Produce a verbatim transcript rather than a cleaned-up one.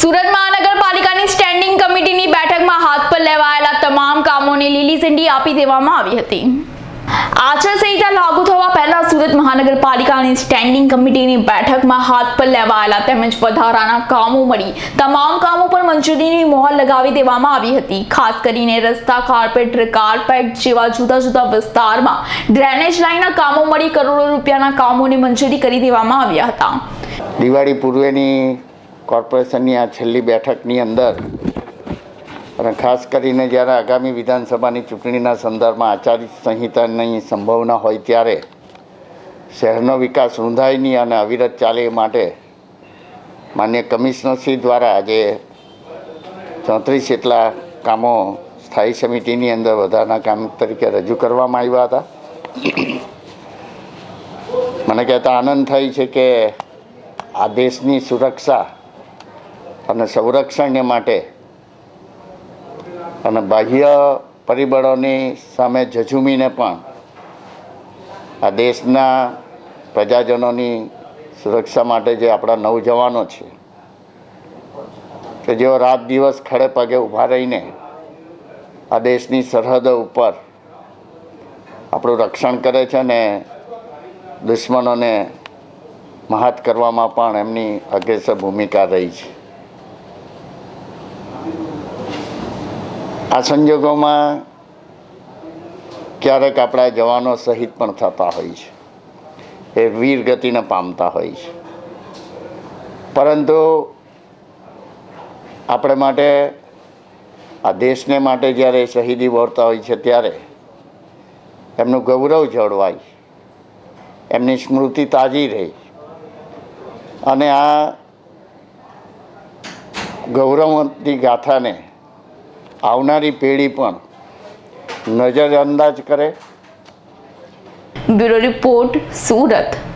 સુરત મહાનગરપાલિકાની સ્ટેન્ડિંગ કમિટીની બેઠકમાં હાથ પર લેવાયેલા તમામ કામોને લીલી ઝંડી આપી દેવામાં આવી હતી। આચારસંહિતા લાગુ થવા પહેલા સુરત મહાનગરપાલિકાની સ્ટેન્ડિંગ કમિટીની બેઠકમાં હાથ પર લેવાયેલા તેમજ વધારાના કામો મળી તમામ કામો પર મંજૂરીની મહોર લગાવી દેવામાં આવી હતી। ખાસ કરીને રસ્તા, કાર્પેટ, કાર્પેટ જેવા જુદા જુદા વિસ્તારમાં ડ્રેનેજ લાઇનના કામો મળી કરોડો રૂપિયાના કામોને મંજૂરી કરી દેવામાં આવ્યા હતા। દિવાળી પૂર્વેની કોર્પોરેશનની આ છેલ્લી બેઠકની અંદર અને ખાસ કરીને જ્યારે આગામી વિધાનસભાની ચૂંટણીના સંદર્ભમાં આચાર સંહિતાની સંભાવના હોય ત્યારે શહેરનો વિકાસ રૂંધાય નહીં અને અવિરત ચાલે એ માટે માન્ય કમિશનરશ્રી દ્વારા આજે ચોત્રીસ જેટલા કામો સ્થાયી સમિતિની અંદર વધારાના કામ તરીકે રજૂ કરવામાં આવ્યા હતા। મને કહેતા આનંદ થાય છે કે આ દેશની સુરક્ષા અને સંરક્ષણને માટે અને બાહ્ય પરિબળોની સામે ઝઝૂમીને પણ આ દેશના પ્રજાજનોની સુરક્ષા માટે જે આપણા નવજવાનો છે કે જેઓ રાત દિવસ ખડે પગે ઊભા રહીને આ દેશની સરહદો ઉપર આપણું રક્ષણ કરે છે અને દુશ્મનોને મહાત કરવામાં પણ એમની અગ્રેસર ભૂમિકા રહી છે। આ સંજોગોમાં ક્યારેક આપણા જવાનો શહીદ પણ થતા હોય છે, એ વીર ગતિને પામતા હોય છે, પરંતુ આપણે માટે આ દેશને માટે જ્યારે શહીદી વહોરતા હોય છે ત્યારે એમનું ગૌરવ જળવાય, એમની સ્મૃતિ તાજી રહે અને આ ગૌરવવંતી ગાથાને આવનારી પેઢી પણ નજરઅંદાજ કરે। Bureau report, Surat.